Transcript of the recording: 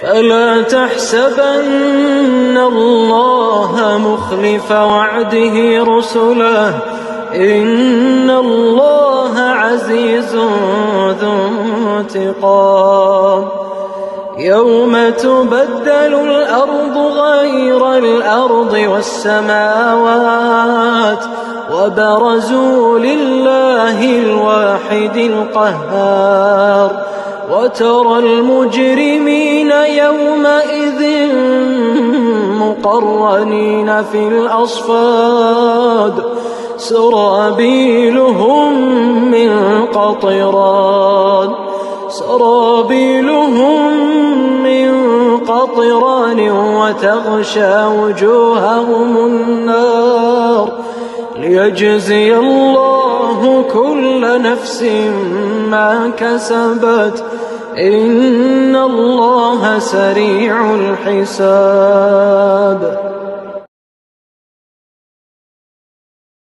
فلا تحسبن الله مخلف وعده رسله، إن الله عزيز ذو انتقام. يوم تبدل الأرض غير الأرض والسماوات وبرزوا لله الواحد القهار، وترى المجرمين يومئذ مقرنين في الأصفاد، سرابيلهم من قطران وتغشى وجوههم النار، ليجزي الله كل نفس ما كسبت، إن الله سريع الحساب.